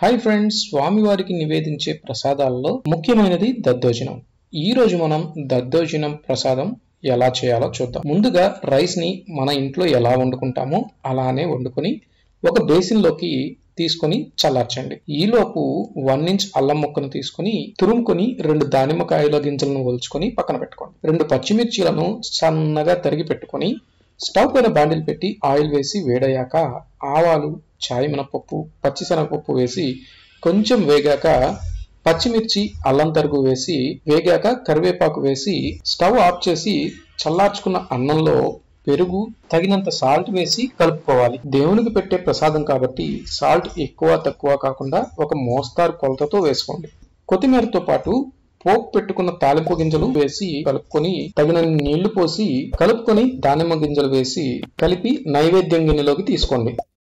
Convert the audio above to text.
Hi friends, స్వామివారికి నివేదించే ప్రసాదాల్లో ముఖ్యమైనది దద్దోజనం. ఈ రోజు మనం దద్దోజనం ప్రసాదం ఎలా చేయాలో చూద్దాం. ముందుగా రైస్ ని మన ఇంట్లో ఎలా వండుకుంటామో అలానే వండుకొని ఒక బేసిన్లోకి తీసుకొని చల్లార్చండి. ఈలోపు 1 ఇంచ్ అల్లం ముక్కను తీసుకొని తురుముకొని 2 దానిమ్మకాయల గింజలను ఒలుచుకొని పక్కన పెట్టుకోండి. 2 పచ్చిమిర్చీలను సన్నగా తరిగి పెట్టుకొని స్టవ్ పైన బాండిల్ పెట్టి ఆయిల్ వేసి వేడయ్యాక ఆవాలు, చాయ్ మినపప్పు, పచ్చిశనగపప్పు వేసి కొంచెం వేగాక పచ్చిమిర్చి, అల్లం తరుగు వేసి వేగాక కరివేపాకు వేసి స్టవ్ ఆఫ్ చేసి చల్లార్చుకున్న అన్నంలో పెరుగు, తగినంత సాల్ట్ వేసి కలుపుకోవాలి. దేవునికి పెట్టే ప్రసాదం కాబట్టి సాల్ట్ ఎక్కువ తక్కువ కాకుండా ఒక మోస్తారు కొలతతో వేసుకోండి. కొత్తిమీరతో పాటు పోపు పెట్టుకున్న తాలింపు గింజలు వేసి కలుపుకొని తగినన్ని నీళ్లు పోసి కలుపుకొని దానిమ్మ గింజలు వేసి కలిపి నైవేద్యం గిన్నెలోకి తీసుకోండి.